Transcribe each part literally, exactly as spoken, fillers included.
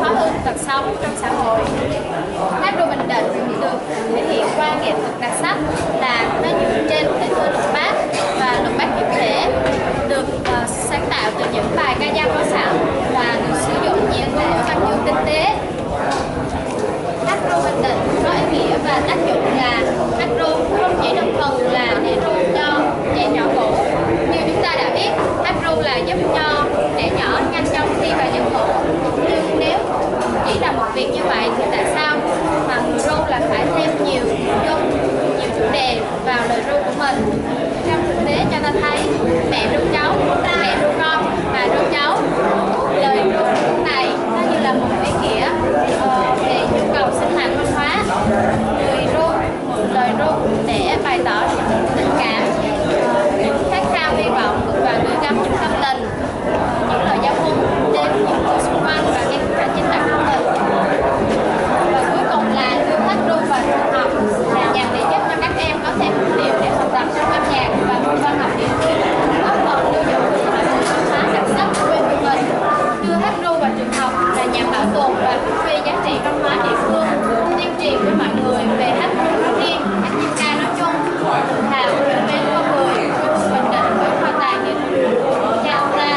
hóa ưu tật xấu trong xã hội. Hát ru Bình Định được thể hiện qua nghệ thuật đặc sắc là nó dựa trên thể thơ lục bát và lục bát chuyển thể, được uh, sáng tạo từ những bài ca dao có sẵn và được sử dụng nhiều ngôn ngữ văn chương tinh tế. Hát ru Bình Định có ý nghĩa và tác dụng là hát ru không chỉ đơn thuần là để ru cho trẻ nhỏ ngủ. Như chúng ta đã biết, hát ru là giúp cho trẻ nhỏ nhanh chóng đi vào giấc ngủ. Nhưng nếu chỉ là một việc như vậy thì tại sao mà người ru là phải thêm nhiều nội dung, nhiều chủ đề vào lời ru của mình? Trong thực tế cho ta thấy mẹ ru cháu, mẹ ru con và ru cháu. Lời ru này nó như là một ý nghĩa uh, về nhu cầu sinh hoạt văn hóa. Người ru mượn lời ru để bày tỏ tình cảm, những khát khao hy vọng và gửi gắm những tâm tình, những lời giáo huấn đến những người xung quanh và ngay cả chính bản thân mình. Và cuối cùng là yêu hát ru và trường học là nhằm để giúp cho các em có thêm một điều để học tập trong âm nhạc và môn văn học địa phương, góp phần lưu giữ mọi người văn hóa đặc sắc của quê hương mình. Đưa hát ru vào trường học là nhằm bảo tồn và phát huy giá trị văn hóa địa phương, tuyên truyền với mọi người về hát ru nói riêng, hát dân ca nói chung, tự hào yêu mến con người quê hương Bình Định với kho tàng nghệ thuật của cha ông ta.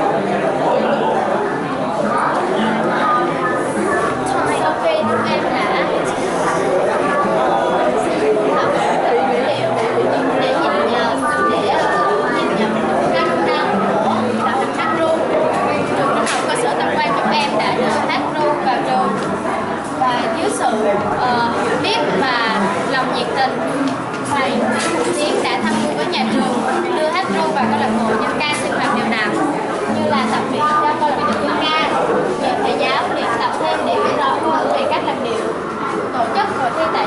Sau khi chúng em đã học tài liệu để nhìn nhận để nhìn nhận các công năng của đạo hành hát ru, trường trung học cơ sở Tam Quan chúng em đã đưa hát ru vào trường, và dưới sự uh, hiểu biết và lòng nhiệt tình, thầy Nguyễn Tiến đã tham mưu với nhà trường đưa hát ru vào câu lạc bộ dân ca sinh hoạt đều đặn, như là tập luyện cho câu lạc bộ dân ca, nhờ thầy giáo luyện tập thêm để rõ hơn về các làn điệu, tổ chức hội thi